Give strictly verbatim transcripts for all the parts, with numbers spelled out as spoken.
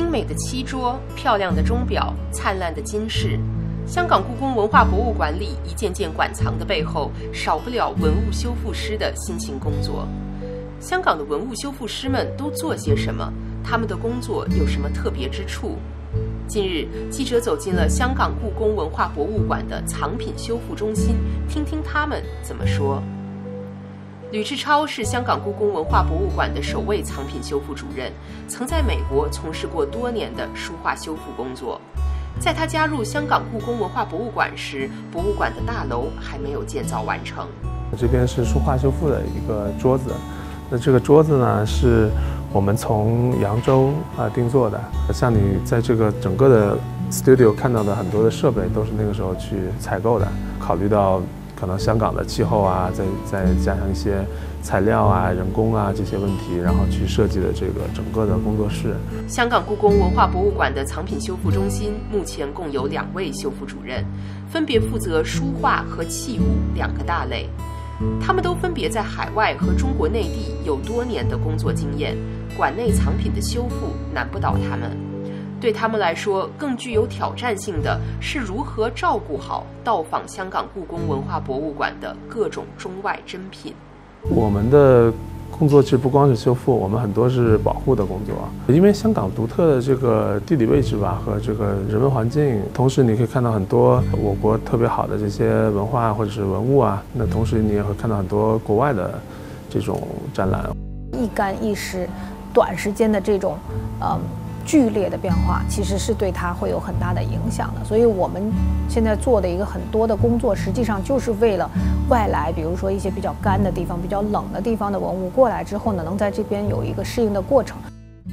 精美的漆桌、漂亮的钟表、灿烂的金饰，香港故宫文化博物馆里一件件馆藏的背后，少不了文物修复师的辛勤工作。香港的文物修复师们都做些什么？他们的工作有什么特别之处？近日，记者走进了香港故宫文化博物馆的藏品修复中心，听听他们怎么说。吕志超是香港故宫文化博物馆的首位藏品修复主任，曾在美国从事过多年的书画修复工作。在他加入香港故宫文化博物馆时，博物馆的大楼还没有建造完成。 这边是书画修复的一个桌子，那这个桌子呢是我们从扬州啊定做的。像你在这个整个的 studio 看到的很多的设备，都是那个时候去采购的。考虑到可能香港的气候啊，再再加上一些材料啊、人工啊这些问题，然后去设计的这个整个的工作室。 香港故宫文化博物馆的藏品修复中心目前共有两位修复主任，分别负责书画和器物两个大类。他们都分别在海外和中国内地有多年的工作经验，馆内藏品的修复难不倒他们。对他们来说，更具有挑战性的是如何照顾好到访香港故宫文化博物馆的各种中外珍品。 我们的工作其实不光是修复，我们很多是保护的工作。因为香港独特的这个地理位置吧，和这个人文环境，同时你可以看到很多我国特别好的这些文化或者是文物啊，那同时你也会看到很多国外的这种展览。 一干一湿，短时间的这种呃剧烈的变化，其实是对它会有很大的影响的。所以我们现在做的一个很多的工作，实际上就是为了外来，比如说一些比较干的地方、比较冷的地方的文物过来之后呢，能在这边有一个适应的过程。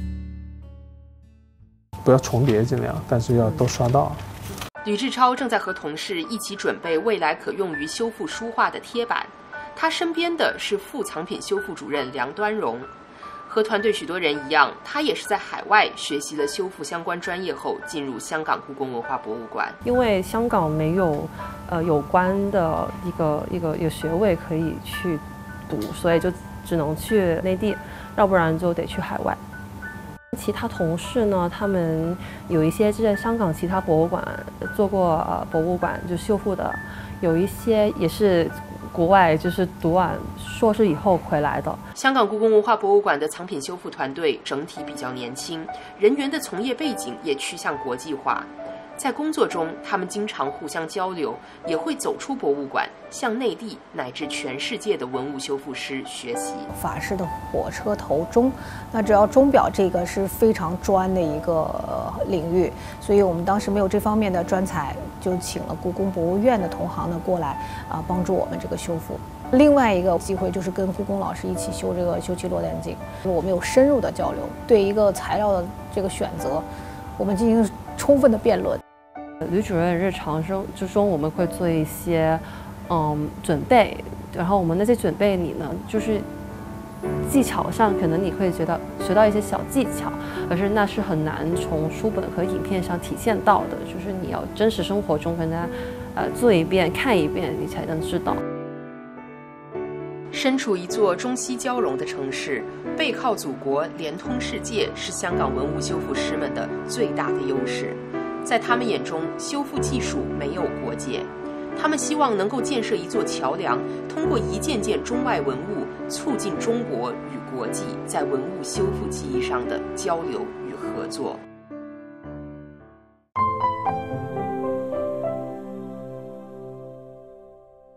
不要重叠尽量，但是要都刷到。 吕志超正在和同事一起准备未来可用于修复书画的贴板，他身边的是副藏品修复主任梁端荣。和团队许多人一样，他也是在海外学习了修复相关专业后，进入香港故宫文化博物馆。 因为香港没有呃有关的一个一个一个学位可以去读，所以就只能去内地，要不然就得去海外。其他同事呢，他们有一些是在香港其他博物馆做过呃博物馆就修复的，有一些也是国外就是读完硕士以后回来的。 香港故宫文化博物馆的藏品修复团队整体比较年轻，人员的从业背景也趋向国际化。在工作中，他们经常互相交流，也会走出博物馆，向内地乃至全世界的文物修复师学习。 法式的火车头钟，那只要钟表这个是非常专的一个领域，所以我们当时没有这方面的专才，就请了故宫博物院的同行呢过来啊、呃、帮助我们这个修复。另外一个机会就是跟故宫老师一起修这个修漆落点镜，我们有深入的交流，对一个材料的这个选择，我们进行充分的辩论。 吕主任日常生之中，我们会做一些嗯准备，然后我们那些准备里呢，就是技巧上可能你会觉得学到一些小技巧，可是那是很难从书本和影片上体现到的，就是你要真实生活中跟他呃做一遍看一遍，你才能知道。 身处一座中西交融的城市，背靠祖国，连通世界，是香港文物修复师们的最大的优势。在他们眼中，修复技术没有国界，他们希望能够建设一座桥梁，通过一件件中外文物，促进中国与国际在文物修复技艺上的交流与合作。